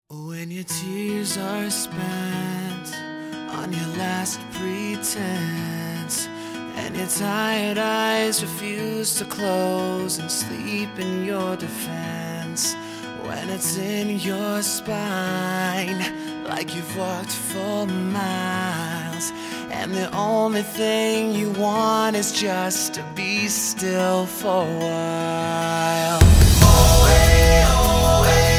When your tears are spent on your last pretense, and your tired eyes refuse to close and sleep in your defense, when it's in your spine like you've walked for miles, and the only thing you want is just to be still for a while. Oh, hey, oh, hey.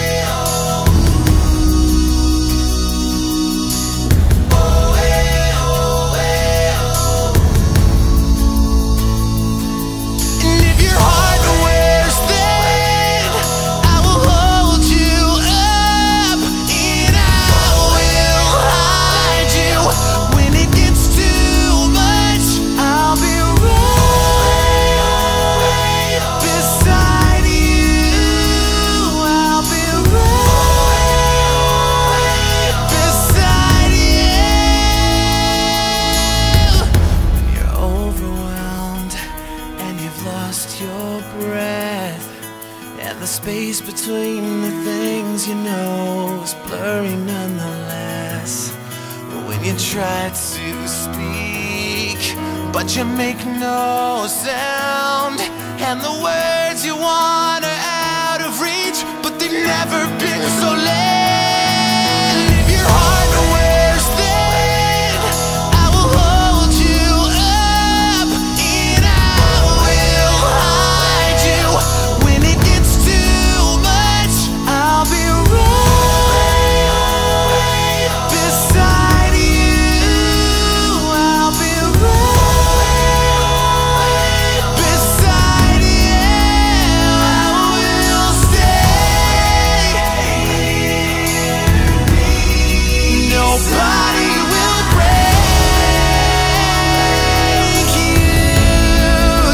Your breath, and the space between the things you know is blurry nonetheless. When you try to speak, but you make no sound, and the words you want are out of reach, but they've never been so late. If your heart wears thin, I will hold you up, and I will hide you. When it gets too much, I'll be right beside you. I'll be right beside you. I will stay. Nobody will break you,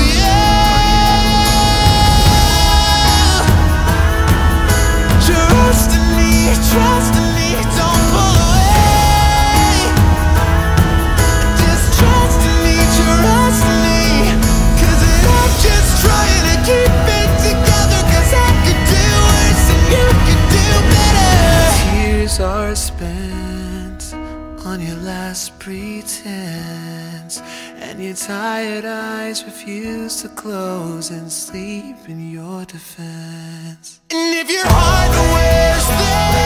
yeah. Trust in me, don't pull away. Just trust in me, 'cause I'm just trying to keep it together, 'cause I could do worse and you could do better. Tears are spent on your last pretense, and your tired eyes refuse to close and sleep in your defense. And if your heart wears thin,